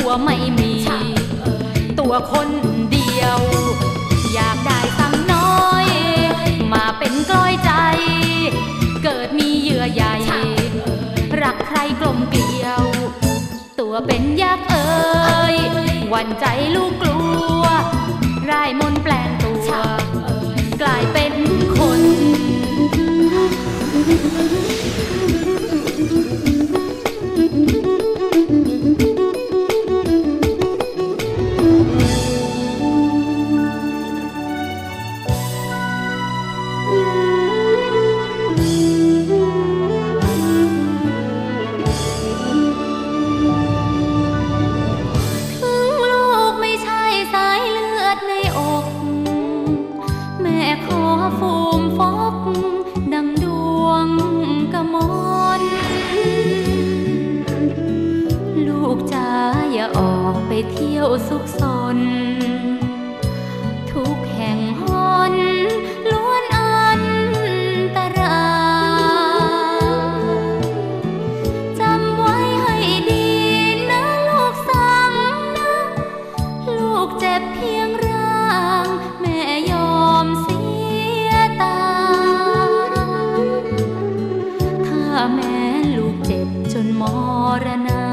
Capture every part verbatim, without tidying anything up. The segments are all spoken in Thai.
ตัวไม่มีตัวคนเดียวอยากได้สังน้อยมาเป็นกล้อยใจเกิดมีเยื่อใยรักใครกลมเกลียวตัวเป็นยักษ์เอ๋ยหวั่นใจลูกกลัวร่ายมนต์แปลงตัวกลายเป็นคนไปเที่ยวสุขสนทุกแห่งหนล้วนอันตรายจำไว้ให้ดีนะลูกสังนะลูกเจ็บเพียงร่างแม่ยอมเสียตาถ้าแม้ลูกเจ็บจนมรณา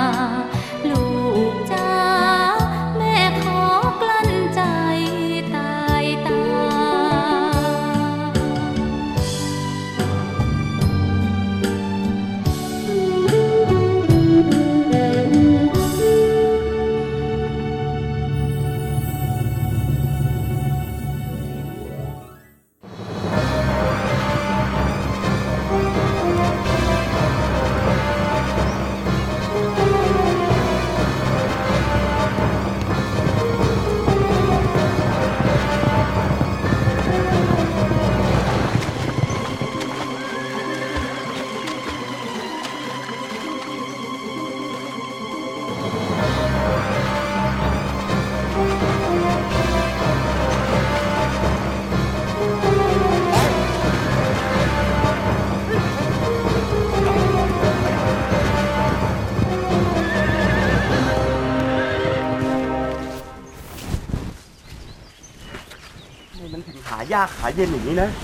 ยากขาเย็นอย่างนี้นะ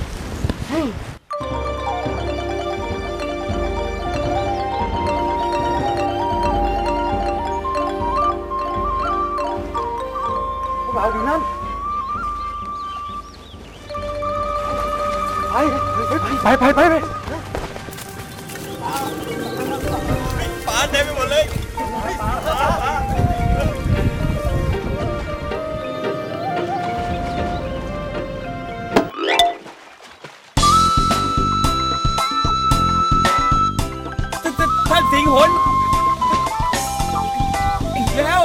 พวกเราดูนั่นไปไปไปไปไปป่าเต็มไปหมดเลยสิงหนอีกแล้ว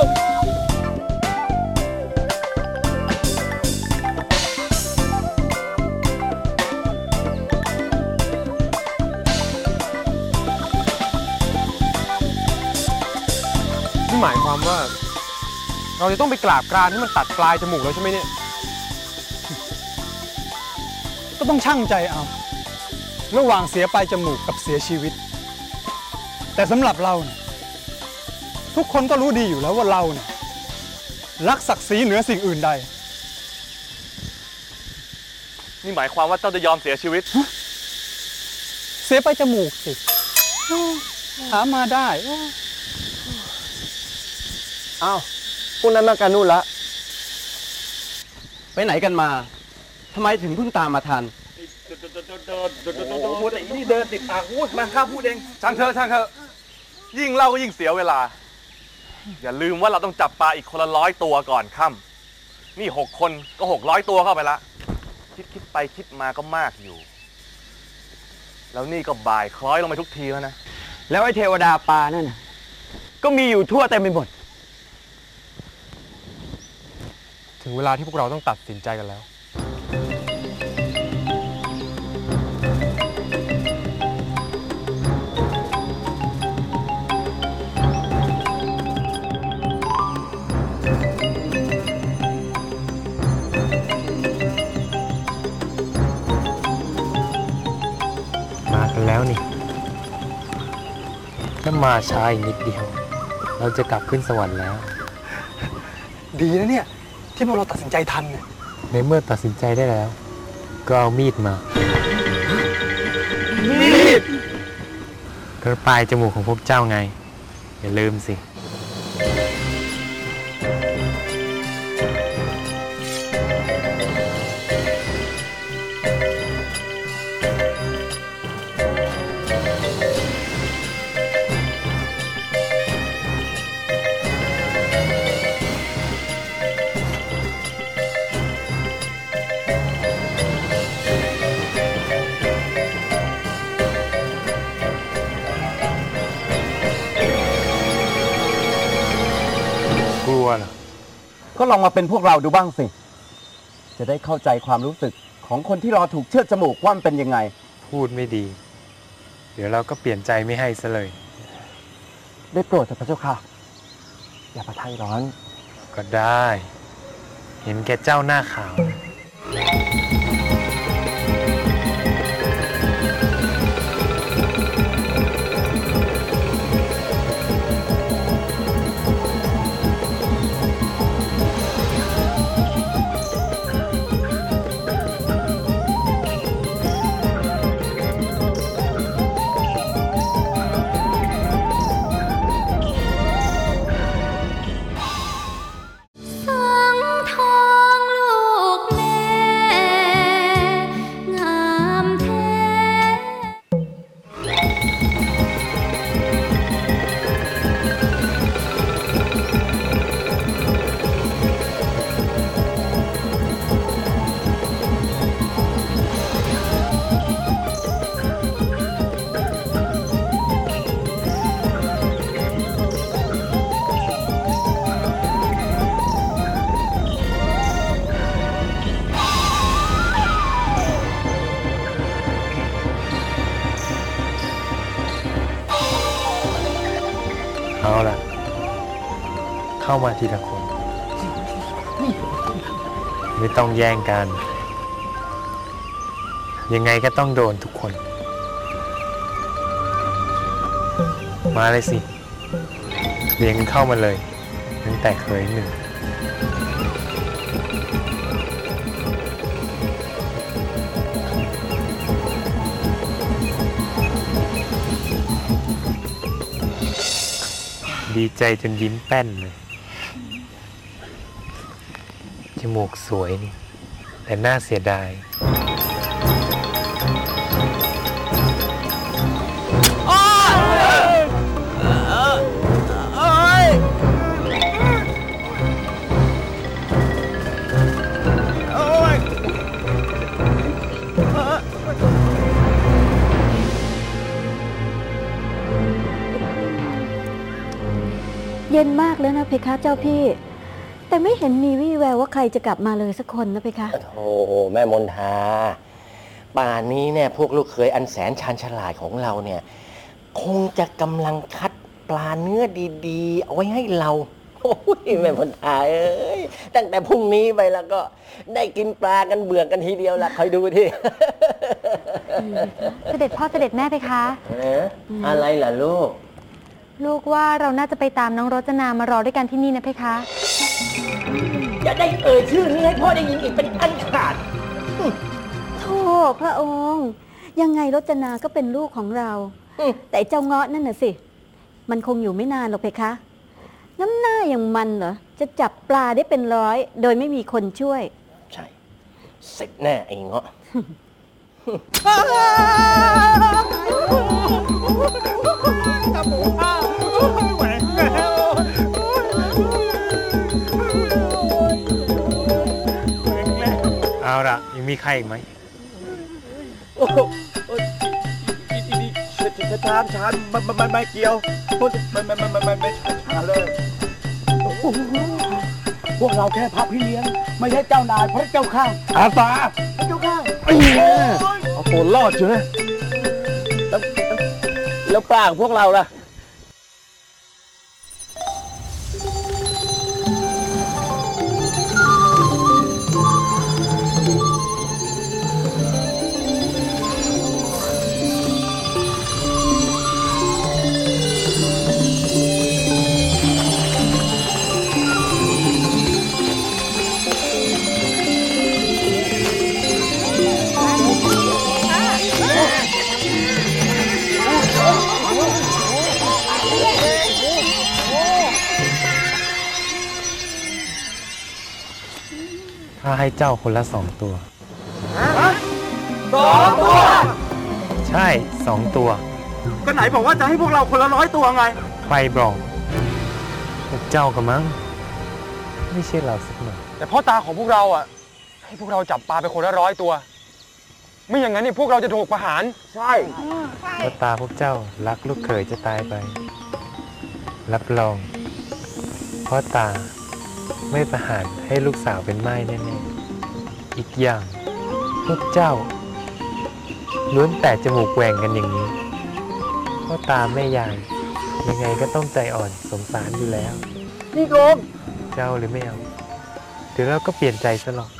นี่หมายความว่าเราจะต้องไปกราบกรานให้มันตัดปลายจมูกแล้วใช่ไหมเนี่ยก็ต้องชั่งใจเอาระหว่างเสียปลายจมูกกับเสียชีวิตแต่สำหรับเราเนี่ยทุกคนก็รู้ดีอยู่แล้วว่าเราเนี่ยรักศักดิ์ศรีเหนือสิ่งอื่นใดนี่หมายความว่าเจ้าจะยอมเสียชีวิตเสียปลายจมูกสิถามมาได้อ้าวพวกนั้นมากันนู่นละไปไหนกันมาทำไมถึงเพิ่งตามมาทันโอ้โหแต่อีนี่เดินติดปากพูดมาข้าพูดเองช่างเถอะช่างเถอะยิ่งเล่าก็ยิ่งเสียเวลาอย่าลืมว่าเราต้องจับปลาอีกคนละร้อยตัวก่อนค่ำนี่หกคนก็หกร้อยตัวเข้าไปละคิดคิดไปคิดมาก็มากอยู่แล้วนี่ก็บ่ายคล้อยลงไปทุกทีแล้วนะแล้วไอ้เทวดาปลานั่นน่ะก็มีอยู่ทั่วเต็มไปหมดถึงเวลาที่พวกเราต้องตัดสินใจกันแล้วมากันแล้วนี่ถ้ามาช้าอีกนิดเดียวเราจะกลับขึ้นสวรรค์แล้วดีนะเนี่ยที่พวกเราตัดสินใจทันเนี่ยในเมื่อตัดสินใจได้แล้วก็เอามีดมามีดกระปลายจมูกของพวกเจ้าไงอย่าลืมสิก็ลองมาเป็นพวกเราดูบ้างสิจะได้เข้าใจความรู้สึกของคนที่รอถูกเชือดจมูกว่ามันเป็นยังไงพูดไม่ดีเดี๋ยวเราก็เปลี่ยนใจไม่ให้ซะเลยได้โปรดเถิดพระเจ้าค่ะอย่าประทัยร้อนก็ได้เห็นแก่เจ้าหน้าขาวเอาล่ะเข้ามาทีละคนไม่ต้องแย่งกันยังไงก็ต้องโดนทุกคนมาเลยสิเลี้ยงเข้ามาเลยตั้งแต่เคยหนึ่งดีใจจนยิ้มแป้นเลยจมูกสวยนี่แต่น่าเสียดายเย็นมากแล้วนะเพคะเจ้าพี่แต่ไม่เห็นมีวี่แววว่าใครจะกลับมาเลยสักคนนะเพคะโอ้โหแม่มนทาป่านนี้เนี่ยพวกลูกเขยอันแสนชาญฉลาดของเราเนี่ยคงจะกำลังคัดปลาเนื้อดีๆเอาไว้ให้เราโอ้ยแม่มนทาเอ้ยตั้งแต่พรุ่งนี้ไปแล้วก็ได้กินปลากันเบื่อกันทีเดียวละคอยดูที่เสด็จพ่อเสด็จแม่เพคะอะไรล่ะลูกลูกว่าเราน่าจะไปตามน้องรจนามารอด้วยกันที่นี่นะเพคะอย่าได้เอ่ยชื่อนี้ให้พ่อได้ยินอีกเป็นอันขาดโธ่พระองค์ยังไงรจนาก็เป็นลูกของเราแต่เจ้าเงาะนั่นน่ะสิมันคงอยู่ไม่นานหรอกเพคะน้ำหน้าอย่างมันเหรอจะจับปลาได้เป็นร้อยโดยไม่มีคนช่วยใช่เสร็จแน่ไอ้เงาะเอาล่ะยังมีใครอีกไหมโอ้โหชานชานมันมันไม่เกี่ยวมันมันมันมันไม่ชานเลยพวกเราแค่พระพี่เลี้ยงไม่ใช่เจ้านายพระเจ้าข้าอาสาพระเจ้าข้าเอาตัวรอดเฉยแล้วแล้วปลาของพวกเราล่ะข้าให้เจ้าคนละสองตัวสองตัวใช่สองตัวก็ไหนบอกว่าจะให้พวกเราคนละร้อยตัวไงใครบอกพวกเจ้ากันมั้งไม่ใช่เราสักหน่อยแต่พ่อตาของพวกเราอ่ะให้พวกเราจับปลาไปคนละร้อยตัวไม่อย่างนั้นนี่พวกเราจะถูกประหารใช่พ่อตาพวกเจ้ารักลูกเขยจะตายไปรับรองพ่อตาไม่ประหารให้ลูกสาวเป็นไม้แน่ๆอีกอย่างพวกเจ้าล้วนแต่จมูกแหว่งกันอย่างนี้พ่อตาแม่ยายยังไงก็ต้องใจอ่อนสงสารอยู่แล้วนี่โกงเจ้าหรือไม่เอาเดี๋ยวเราก็เปลี่ยนใจซะหรอก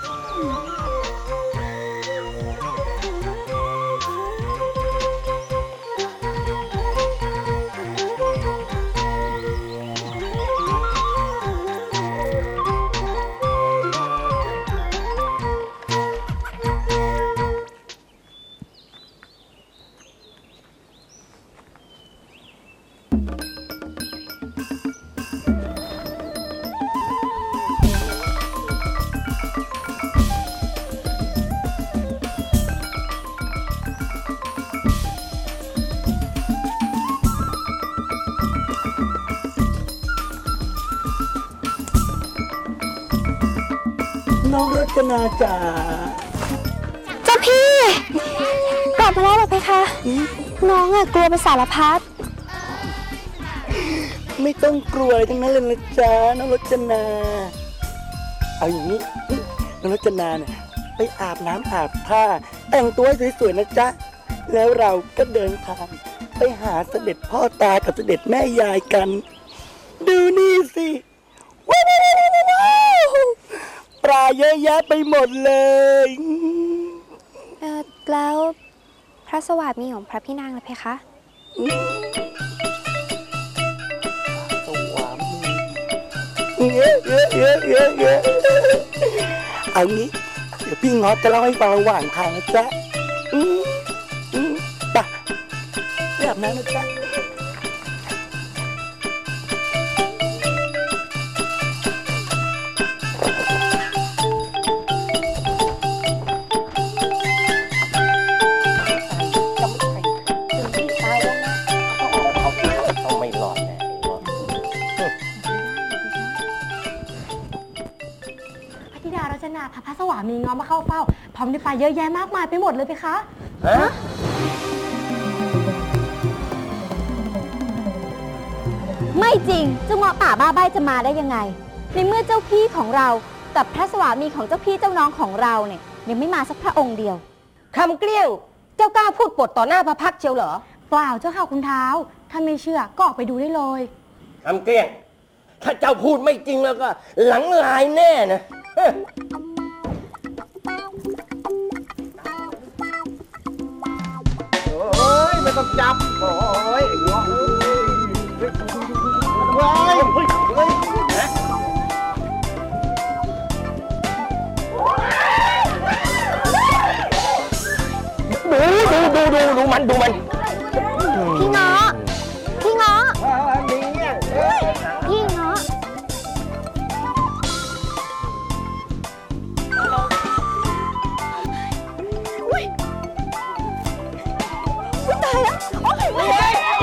น้องรจนาจ๋าเจ้าพี่กลับมาแล้วหรอเพคะน้องอะกลัวเป็นสารพัดไม่ต้องกลัวอะไรทั้งนั้นเลยนะจ๊ะน้องรจนาเอาอย่างนี้น้องรจนาเนี่ยไปอาบน้ำอาบผ้าแต่งตัวสวยๆนะจ๊ะแล้วเราก็เดินทางไปหาเสด็จพ่อตากับเสด็จแม่ยายกันดูนี่สิว้าวปลาเยอะแยะไปหมดเลยเออแล้วพระสวามีของพระพี่นางล่ะเพคะสวามีเยอะเยอะเยอะเยอะเยอะเอางี้เดี๋ยวพี่ง้อจะเล่าให้ฟังระหว่างทางนะจ๊ะอืมอืมไปแบบนั้นนะจ๊ะพระสวามีง้อมาเข้าเฝ้าพร้อมด้วยปลาเยอะแยะมากมายไปหมดเลยเพคะฮะไม่จริงเจ้าเงาะป่าบ้าใบจะมาได้ยังไงในเมื่อเจ้าพี่ของเรากับพระสวามีของเจ้าพี่เจ้าน้องของเราเนี่ยยังไม่มาสักพระองค์เดียวคำเกลี้ยงเจ้ากล้าพูดปดต่อหน้าพระพักเชียวเหรอเปล่าเจ้าค่ะคุณเท้าถ้าไม่เชื่อก็ออกไปดูได้เลยคำเกลี้ยงถ้าเจ้าพูดไม่จริงแล้วก็หลังลายแน่นะโอ้ยไม่ต้องจับโอ้ยไอ้หัวเฮ้ยเฮ้ยเฮ้ยดูดูดูดูดูมันดูมันพี่เงาะพี่เงาะพี่เงาะตายแล้วโอ้ยไม่ได้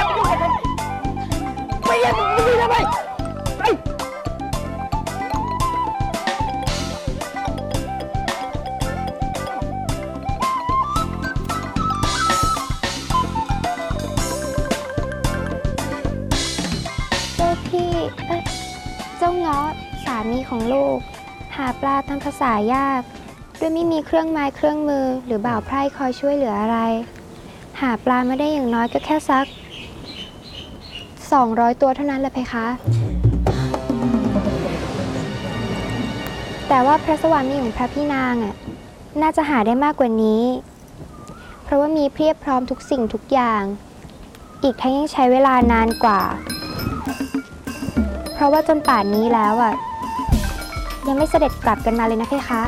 ไม่ยังไม่ได้ทำไมไอ้เจ้าพี่เอ้ยเจ้าเงาะสามีของลูกหาปลาตามภาษายากด้วยไม่มีเครื่องไม้เครื่องมือหรือบ่าวไพร่คอยช่วยเหลืออะไรหาปลาไม่ได้อย่างน้อยก็แค่สักสองร้อยตัวเท่านั้นแหละเพคะแต่ว่าพระสวามีของพระพี่นางอ่ะน่าจะหาได้มากกว่านี้เพราะว่ามีเพียบพร้อมทุกสิ่งทุกอย่างอีกทั้งยังใช้เวลานานกว่าเพราะว่าจนป่านนี้แล้วอ่ะยังไม่เสด็จกลับกันมาเลยนะเพคะ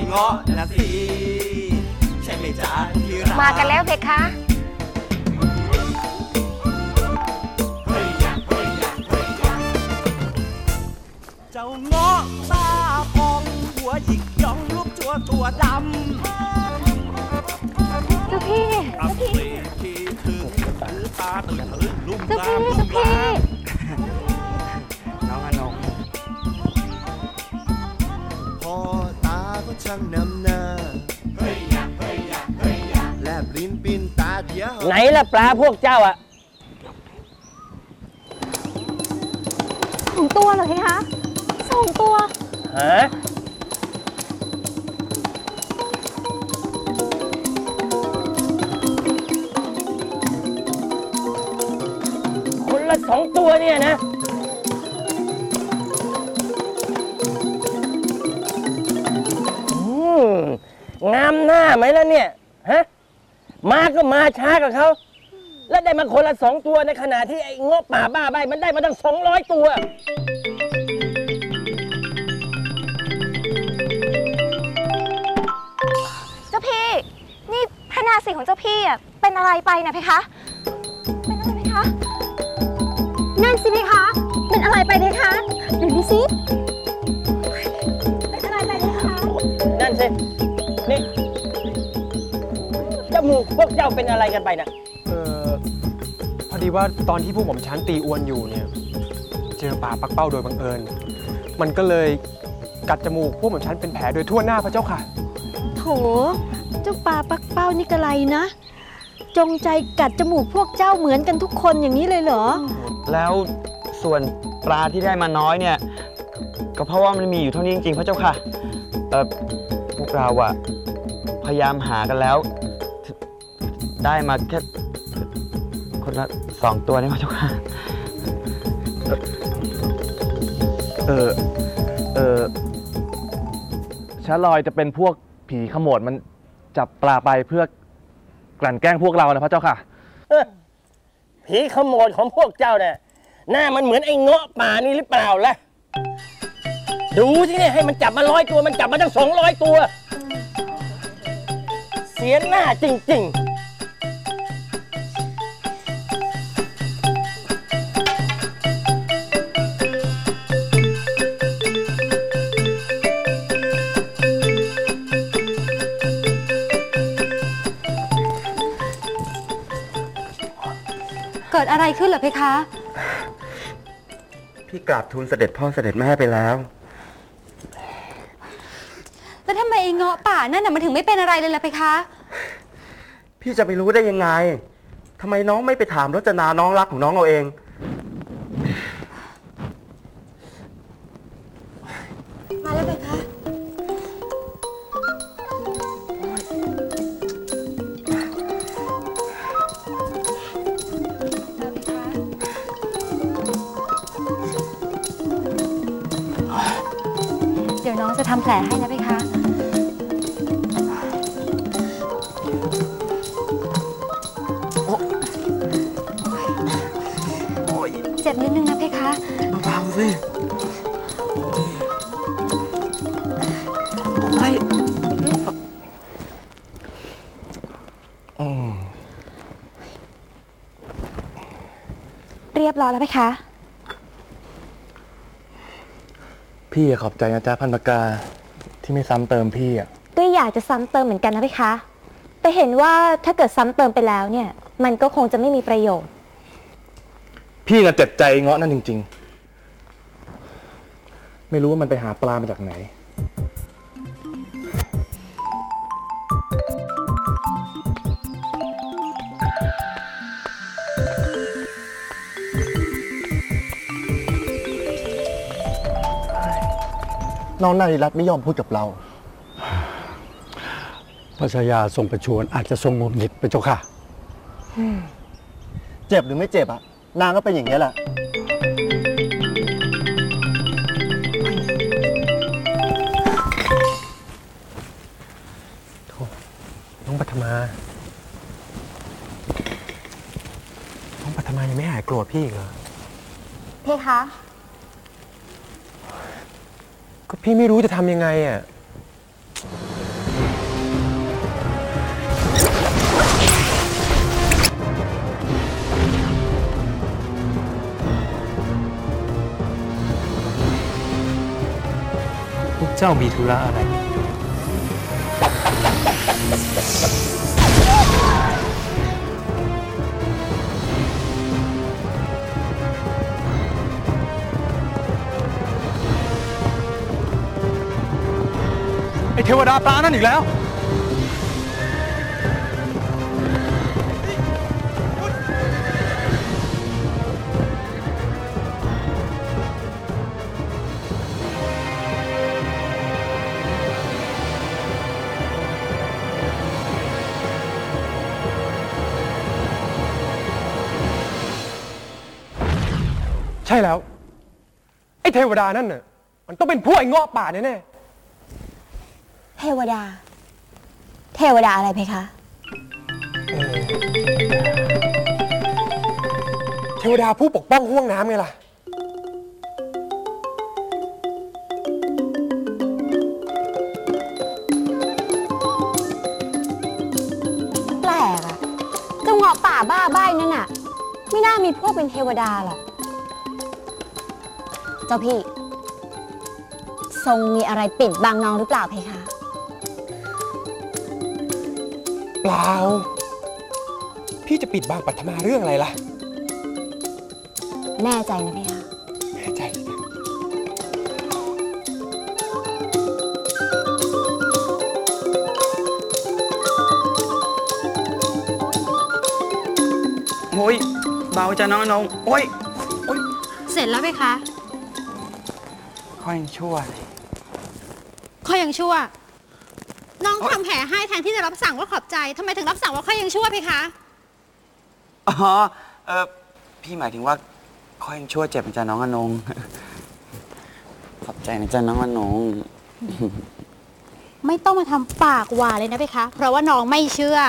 เงาะนะสิใช่ไหมจ๊ะที่รักมากันแล้วเพคะเจ้าเงาะตาพองหัวหยิกย่องลูกจัวตัวดำเจ้าพี่เจ้าพี่ตาตื่นทะลึ่งลุ่มเจ้าพี่เจ้าพี่น้องอนงพ่อตาก็ช่างนำหน้าเฮ้ยยะเฮ้ยยะเฮ้ยยะแลบลิ้นปิ้นตาเดียวไหนล่ะปลาพวกเจ้าอะสองตัวเหรอคะสองตัวฮะคนละสองตัวเนี่ยนะงามหน้าไหมล่ะเนี่ยฮะมาก็มาช้ากับเขาแล้วได้มาคนละสองตัวในขณะที่ไอ้เงาะป่าบ้าใบมันได้มาตั้งสองร้อยตัวเจ้าพี่นี่พระนาสีของเจ้าพี่อ่ะเป็นอะไรไปนะเพคะเป็นอะไรเพคะนั่นสิเพคะเป็นอะไรไปเพคะดูดิสิเป็นอะไรไปเพคะนั่นสินี่จมูกพวกเจ้าเป็นอะไรกันไปนะเออพอดีว่าตอนที่พวกผมชั้นตีอวนอยู่เนี่ยเจอปลาปักเป้าโดยบังเอิญมันก็เลยกัดจมูกพวกผมชั้นเป็นแผลโดยทั่วหน้าพระเจ้าค่ะโถเจ้าปลาปักเป้านี่กระไรนะจงใจกัดจมูกพวกเจ้าเหมือนกันทุกคนอย่างนี้เลยเหรอแล้วส่วนปลาที่ได้มาน้อยเนี่ยก็เพราะว่ามันมีอยู่เท่านี้จริงๆพระเจ้าค่ะเออพวกเราอะพยายามหากันแล้วได้มาแค่คนละสองตัวนี่พระเจ้าค่ะเออเออชะลอยจะเป็นพวกผีขโมดมันจับปลาไปเพื่อกลั่นแกล้งพวกเรานะพระเจ้าค่ะผีขโมดของพวกเจ้าเนี่ยหน้ามันเหมือนไอ้เงาะป่านี่หรือเปล่าล่ะดูสิเนี่ยให้มันจับมาร้อยตัวมันจับมาตั้งสองร้อยตัวเสียหน้าจริงๆเกิดอะไรขึ้นเหรอเพคะพี่กราบทูลเสด็จพ่อเสด็จแม่ไปแล้วแล้วทำไมไอ้เงาะป่านั่นน่ะมันถึงไม่เป็นอะไรเลยล่ะเพคะพี่จะไปรู้ได้ยังไงทำไมน้องไม่ไปถามรจนาน้องรักของน้องเอาเองมาแล้วเพคะเดี๋ยวน้องจะทำแผลให้นะเพคะเจ็บนิดนึงนะเพคะเบาๆสิไม่เรียบร้อยแล้วเพคะพี่ขอบใจนะจ๊ะพันปากกาที่ไม่ซ้ำเติมพี่อ่ะก็อยากจะซ้ำเติมเหมือนกันนะเพคะแต่เห็นว่าถ้าเกิดซ้ำเติมไปแล้วเนี่ยมันก็คงจะไม่มีประโยชน์พี่น่ะเจ็บใจเงาะนั่นจริงๆไม่รู้ว่ามันไปหาปลามาจากไหนน้องนารีรัตน์ไม่ยอมพูดกับเราพระชายาทรงประชวรอาจจะทรงหงุดหงิดไปเจ้าค่ะเจ็บหรือไม่เจ็บอะนางก็เป็นอย่างนี้แหละน้องปัทมาน้องปัทมายังไม่หายโกรธพี่อีกเหรอเพคะก็พี่ไม่รู้จะทำยังไงอ่ะเจ้ามีธุระอะไรไอเทวดาปลานั่นอีกแล้วใช่แล้วไอ้เทวดานั่นน่ะมันต้องเป็นพวกไอ้เงาะป่าแน่ๆเทวดาเทวดาอะไรเพคะเทวดาผู้ปกป้องห้วงน้ำไงล่ะแปลกอะเจ้าเงาะป่าบ้าใบ้นั่นน่ะไม่น่ามีพวกเป็นเทวดาหรอกเจ้าพี่ทรงมีอะไรปิดบังน้องหรือเปล่าเพคะเปล่าพี่จะปิดบังปัทมาเรื่องอะไรล่ะแน่ใจนะเพคะแน่ใจโอ้ยเบาจ้ะน้องนงโอ้ยโอ้ยเสร็จแล้วไหมคะข้อยังชั่วข้อยังชั่วน้องทำแผลให้แทนที่จะรับสั่งว่าขอบใจทำไมถึงรับสั่งว่าข้อยังชั่วเพคะอ๋อเออพี่หมายถึงว่าข้อยังชั่วเจ็บนะจ๊ะน้องอนงขอบใจนะจ๊ะน้องอนงไม่ต้องมาทำปากหวานเลยนะเพคะเพราะว่าน้องไม่เชื่อ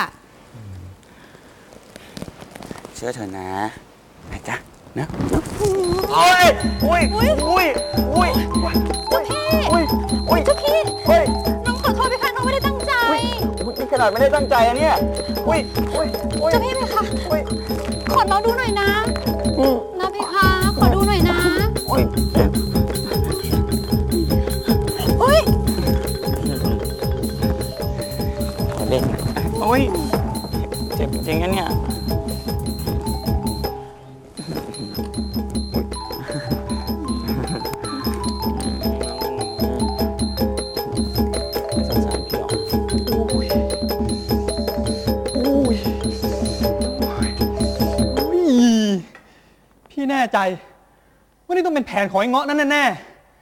เชื่อเถอะนะนะจ๊ะนะโอ้ยโอ้ยโอ้ยโอ้ยโอ้ยเจ้าพี่โอ้ยเจ้าพี่น้องขอโทษเพคะน้องไม่ได้ตั้งใจนี่ขนาดไม่ได้ตั้งใจอะเนี่ยโอ้ยโอ้ยเจ้าพี่เพคะขอน้องดูหน่อยนะนะเพคะขอดูหน่อยนะโอ้ยโอ้ยเล่นโอ้ยเจ็บจริงนะเนี่ยแน่ใจว่านี่ต้องเป็นแผนของไอ้เงาะนั่นแน่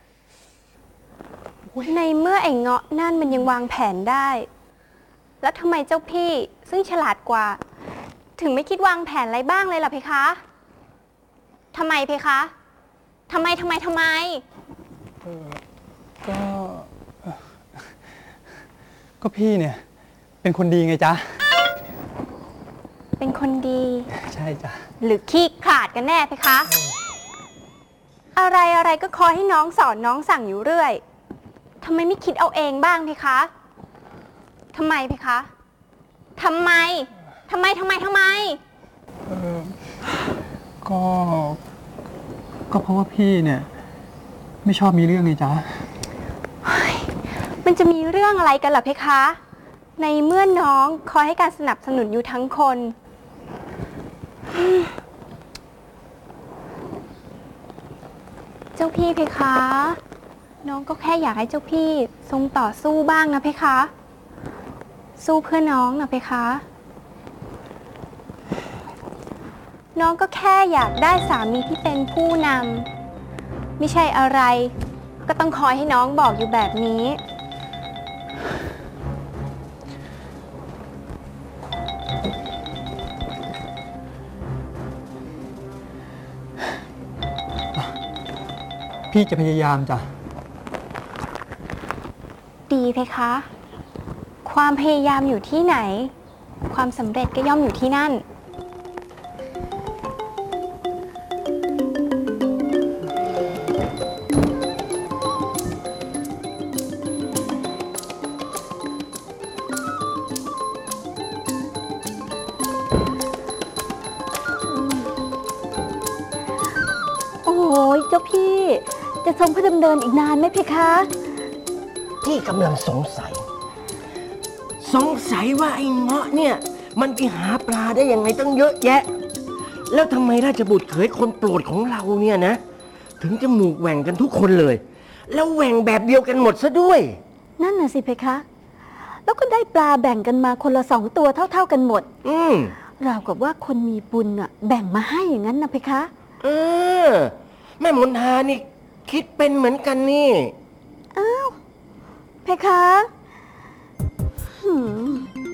ๆในเมื่อไอ้เงาะนั่นมันยังวางแผนได้แล้วทำไมเจ้าพี่ซึ่งฉลาดกว่าถึงไม่คิดวางแผนอะไรบ้างเลยล่ะเพคะทำไมเพคะทำไมทำไมทำไมเออก็ก็พี่เนี่ยเป็นคนดีไงจ๊ะเป็นคนดีใช่จ้ะหรือขี้ขลาดกันแน่เพคะอะไรอะไรก็คอยให้น้องสอนน้องสั่งอยู่เรื่อยทำไมไม่คิดเอาเองบ้างเพคะทำไมเพคะทำไมทำไมทำไมทำไมเออก็ก็เพราะว่าพี่เนี่ยไม่ชอบมีเรื่องไงจ๊ะมันจะมีเรื่องอะไรกันล่ะเพคะในเมื่อน้องคอยให้การสนับสนุนอยู่ทั้งคนเจ้าพี่เพคะน้องก็แค่อยากให้เจ้าพี่ทรงต่อสู้บ้างนะเพคะสู้เพื่อน้องนะเพคะน้องก็แค่อยากได้สามีที่เป็นผู้นำไม่ใช่อะไรก็ต้องคอยให้น้องบอกอยู่แบบนี้พี่จะพยายามจ้ะดีเพคะความพยายามอยู่ที่ไหนความสำเร็จก็ย่อมอยู่ที่นั่นโอ้ยเจ้าพี่จะทรงพระดำเนินอีกนานไหมเพคะพี่กำลังสงสัยสงสัยว่าไอ้เงาะเนี่ยมันไปหาปลาได้ยังไงตั้งเยอะแยะแล้วทำไมราชบุตรเขยคนโปรดของเราเนี่ยนะถึงจมูกแหว่งกันทุกคนเลยแล้วแหว่งแบบเดียวกันหมดซะด้วยนั่นน่ะสิเพคะแล้วก็ได้ปลาแบ่งกันมาคนละสองตัวเท่าๆกันหมดอืมราวกับว่าคนมีบุญอ่ะแบ่งมาให้อย่างนั้นนะเพคะเออแม่มนทานี่คิดเป็นเหมือนกันนี่อ้าวเพคะหืม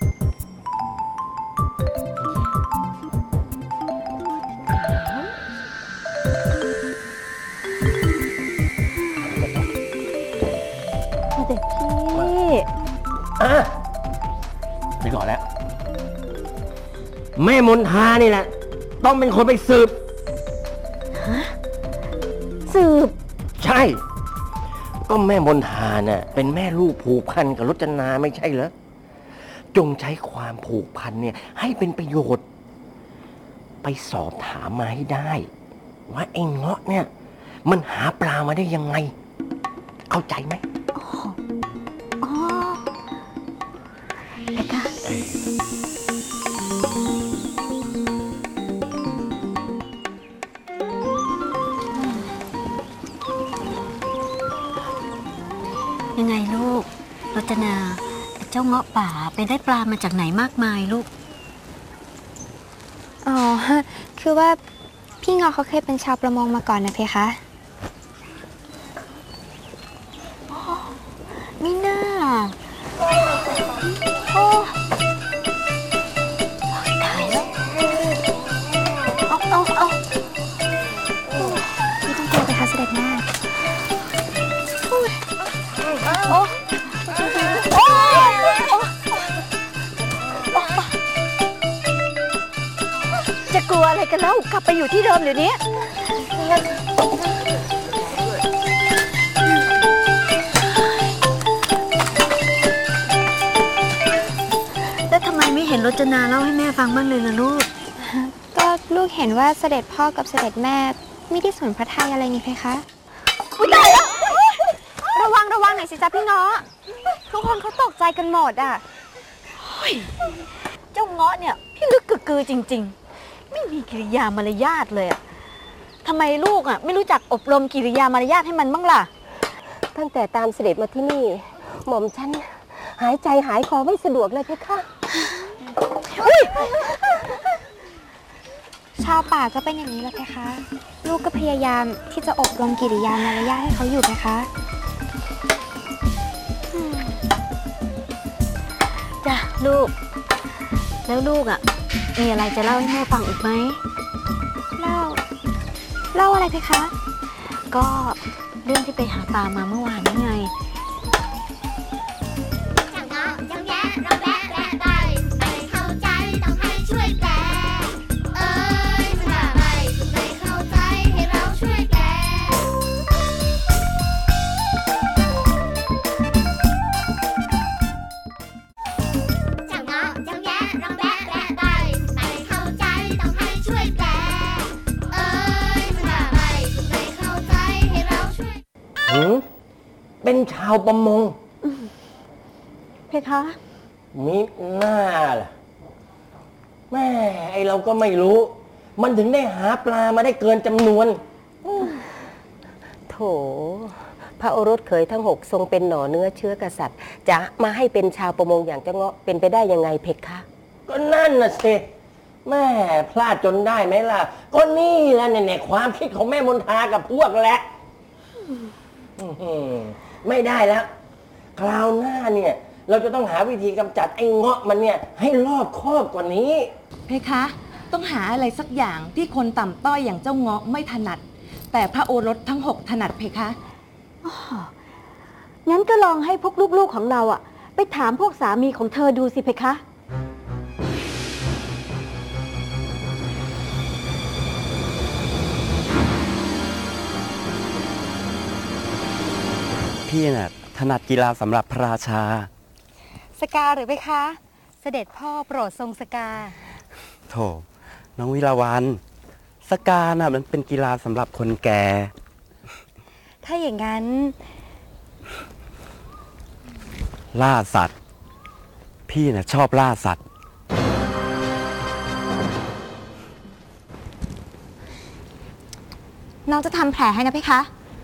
เด็กพี่อ่ะไปก่อนแล้วแม่มนทานี่แหละต้องเป็นคนไปสืบฮะสืบใช่ก็แม่มนทาน่ะเป็นแม่ลูกผูกพันกับรจนาไม่ใช่เหรอจงใช้ความผูกพันเนี่ยให้เป็นประโยชน์ไปสอบถามมาให้ได้ว่าไอ้เงาะเนี่ยมันหาปลามาได้ยังไงเข้าใจไหมอ๋ออ๋อเพคะยังไงลูกรจนาเจ้าเงาะป่าไปได้ปลามาจากไหนมากมายลูกอ๋อคือว่าพี่เงาะเขาเคยเป็นชาวประมงมาก่อนนะเพคะไม่น่าโอ้ตายแล้วเอาเอาเอาไม่ต้องกลัวเพคะเสด็จแม่โอ้โอ้จะกลัวอะไรกันแล้วกลับไปอยู่ที่เดิมเดี๋ยวนี้แล้วทำไมไม่เห็นรจนาเล่าให้แม่ฟังบ้างเลยล่ะลูกก็ลูกเห็นว่าเสด็จพ่อกับเสด็จแม่ไม่ได้สนพระทัยอะไรนี่เพคะอุ๊ยตายแล้วระวังระวังหน่อยสิจ๊ะพี่เงาะทุกคนเขาตกใจกันหมดอ่ะเจ้าเงาะเนี่ยพี่ลึกกึกกือจริงๆไม่มีกิริยามารยาทเลยอ่ะทำไมลูกอ่ะไม่รู้จักอบรมกิริยามารยาทให้มันบ้างล่ะตั้งแต่ตามเสด็จมาที่นี่หม่อมฉันหายใจหายคอไม่สะดวกเลยเพคะชาวป่าก็เป็นอย่างนี้แหละเพคะลูกก็พยายามที่จะอบรมกิริยามารยาทให้เขาอยู่เพคะจ้ะลูกแล้วลูกอ่ะมีอะไรจะเล่าให้แม่ฟังอีกไหมเล่าเล่าอะไรเพคะก็เรื่องที่ไปหาปลามาเมื่อวานนี่ไงเป็นชาวประมงเพคะมิหน้าล่ะแม่ไอเราก็ไม่รู้มันถึงได้หาปลามาได้เกินจำนวนโถพระโอรสเขยทั้งหกทรงเป็นหน่อเนื้อเชื้อกษัตริย์จะมาให้เป็นชาวประมงอย่างเจ้าเงาะเป็นไปได้ยังไงเพคะก็นั่นน่ะสิแม่พลาดจนได้ไหมล่ะก็นี่แหละเนี่ยความคิดของแม่มนทากับพวกแหละไม่ได้แล้วคราวหน้าเนี่ยเราจะต้องหาวิธีกำจัดไอ้เงาะมันเนี่ยให้รอบคอบกว่านี้เพคะต้องหาอะไรสักอย่างที่คนต่ำต้อยอย่างเจ้าเงาะไม่ถนัดแต่พระโอรสทั้งหกถนัดเพคะงั้นก็ลองให้พวกลูกๆของเราอ่ะไปถามพวกสามีของเธอดูสิเพคะพี่น่ะถนัดกีฬาสำหรับพระราชาสกาหรือเพคะเสด็จพ่อโปรดทรงสกาโถน้องวิลาวันสกาน่ะมันเป็นกีฬาสำหรับคนแก่ถ้าอย่างนั้นล่าสัตว์พี่น่ะชอบล่าสัตว์น้องจะทำแผลให้นะพี่คะ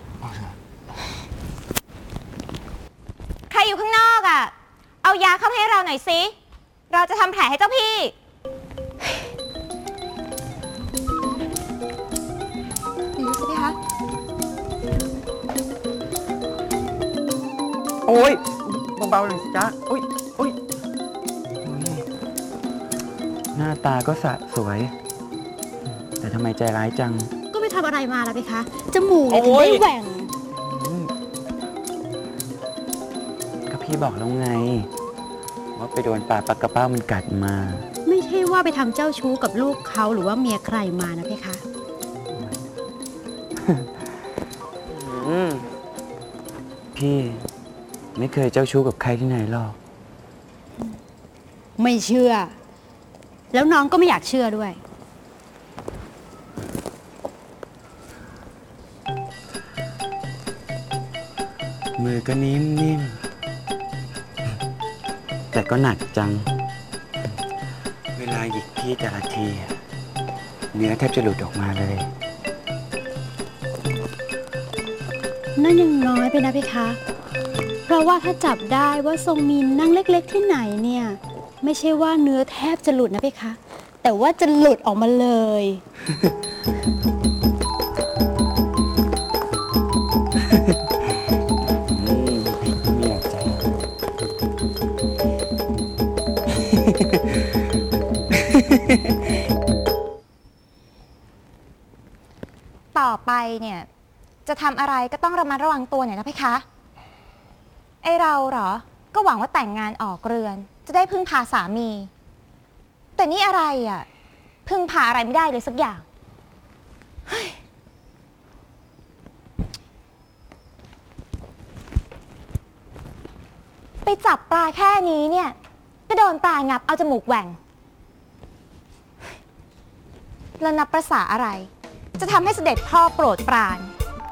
ใครอยู่ข้างนอกอ่ะเอายาเข้าให้เราหน่อยสิเราจะทำแผลให้เจ้าพี่ดูสิพี่คะโอ้ยเบาๆหน่อยสิจ๊ะโอ้ยโอ้ยหน้าตาก็สะสวยแต่ทำไมใจร้ายจังก็ไปทำอะไรมาล่ะพี่คะจมูกถึงได้แหว่งก็พี่บอกแล้วไงว่าไปโดนปลาปลากระเป้ามันกัดมาไม่ใช่ว่าไปทำเจ้าชู้กับลูกเขาหรือว่าเมียใครมานะพี่คะพี่ไม่เคยเจ้าชู้กับใครที่ไหนหรอกไม่เชื่อแล้วน้องก็ไม่อยากเชื่อด้วยมือก็นิ่มนิ่มแต่ก็หนักจังเวลาหยิกพี่แต่ละทีเนื้อแทบจะหลุดออกมาเลยนั่นยังน้อยไปนะพี่คะเพราะว่าถ้าจับได้ว่าทรงมีนั่งเล็กๆที่ไหนเนี่ยไม่ใช่ว่าเนื้อแทบจะหลุดนะพี่คะแต่ว่าจะหลุดออกมาเลยต่อไปเนี่ยจะทำอะไรก็ต้องระมัดระวังตัวหน่อยนะพี่คะไอเราเหรอก็หวังว่าแต่งงานออกเรือนจะได้พึ่งพาสามีแต่นี่อะไรอ่ะพึ่งพาอะไรไม่ได้เลยสักอย่างไปจับปลาแค่นี้เนี่ยก็โดนปลางับเอาจมูกแหว่งแล้วนับประสาอะไรจะทำให้เสด็จพ่อโปรดปราน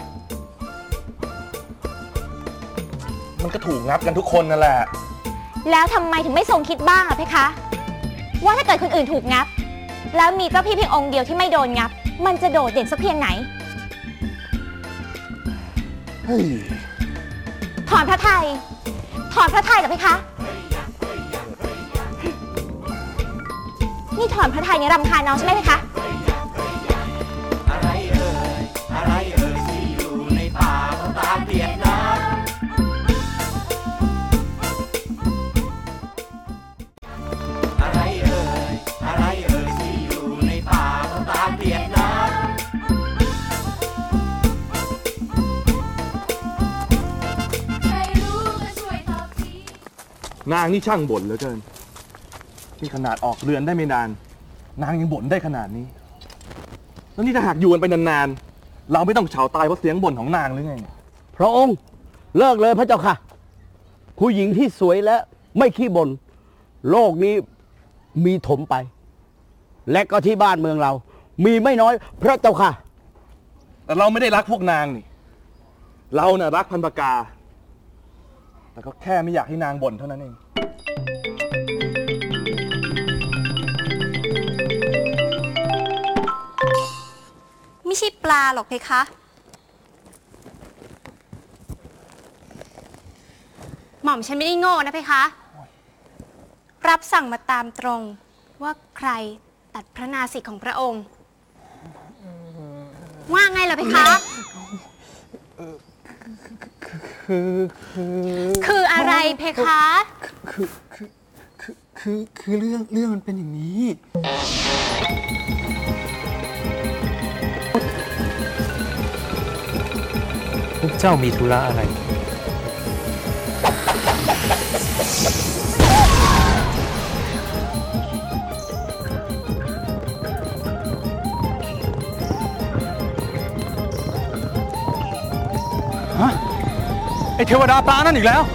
มันก็ถูกงับกันทุกคนนั่นแหละแล้วทำไมถึงไม่ทรงคิดบ้างอ่ะเพคะว่าถ้าเกิดคนอื่นถูกงับแล้วมีเจ้าพี่เพียงองค์เดียวที่ไม่โดนงับมันจะโดดเด่นสักเพียงไหนถอนพระทัยถอนพระทัยเหรอเพคะนี่ถอนพระทัยเนี่ยรำคาญน้องใช่ไหมเพคะอะไรเอ่ยอะไรเอ่ยที่อยู่ในป่าตาเปียกน้ำอะไรเอ่ยอะไรเอ่ยที่อยู่ในป่าตาเปียกน้ำใครรู้ก็ช่วยตอบทีนางนี่ช่างบ่นเหลือเกินนี่ขนาดออกเรือนได้ไม่นานนางยังบ่นได้ขนาดนี้แล้วนี่ถ้าหากอยู่กันไปนานๆเราไม่ต้องเฉาตายเพราะเสียงบ่นของนางหรือไงพระองค์เลิกเลยพระเจ้าค่ะผู้หญิงที่สวยและไม่ขี้บ่นโลกนี้มีถมไปและก็ที่บ้านเมืองเรามีไม่น้อยพระเจ้าค่ะแต่เราไม่ได้รักพวกนางนี่เราน่ะรักพันปากาแต่ก็แค่ไม่อยากให้นางบ่นเท่านั้นเองไม่ใช่ปลาหรอกเพคะหม่อมฉันไม่ได้โง่นะเพคะรับสั่งมาตามตรงว่าใครตัดพระนาสิกของพระองค์ว่าไงล่ะเพคะคือคือคืออะไรเพคะคือคือคือคือคือเรื่องเรื่องมันเป็นอย่างนี้พวกเจ้ามีธุระอะไรฮะไอเทวดาปลานั่นอีกแล้ว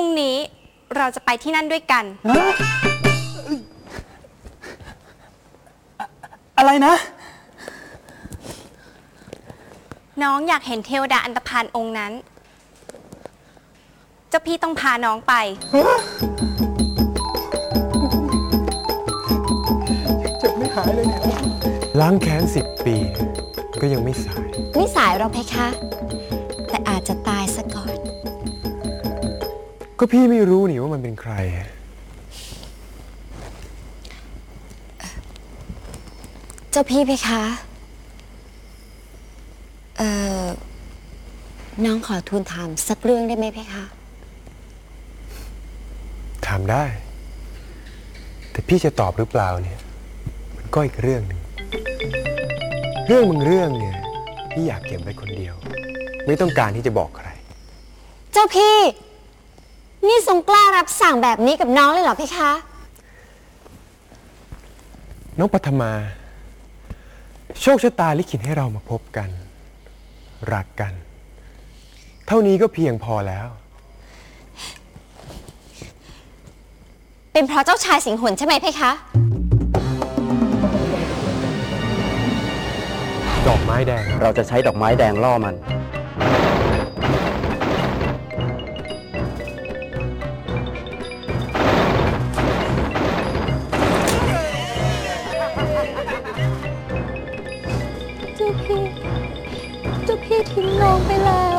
รุ่งนี้เราจะไปที่นั่นด้วยกันอะไรนะน้องอยากเห็นเทวดาอันธพาลองค์นั้นเจ้าพี่ต้องพาน้องไปเจ็บไม่หายเลยเนี่ยล้างแค้นสิบปีก็ยังไม่สายไม่สายหรอกเพคะแต่อาจจะตายซะก่อนก็พี่ไม่รู้นี่ว่ามันเป็นใครเจ้าพี่เพคะเอ่อน้องขอทูลถามสักเรื่องได้ไหมเพคะถามได้แต่พี่จะตอบหรือเปล่าเนี่ยมันก็อีกเรื่องหนึ่งเรื่องบางเรื่องเนี่ยพี่อยากเก็บไว้คนเดียวไม่ต้องการที่จะบอกใครเจ้าพี่นี่ทรงกล้ารับสั่งแบบนี้กับน้องเลยเหรอเพคะน้องปัทมาโชคชะตาลิขิตให้เรามาพบกันรักกันเท่านี้ก็เพียงพอแล้วเป็นเพราะเจ้าชายสิงหนใช่ไหมเพคะดอกไม้แดงเราจะใช้ดอกไม้แดงล่อมันเจ้าพี่เจ้าพี่ทิ้งน้องไปแล้ว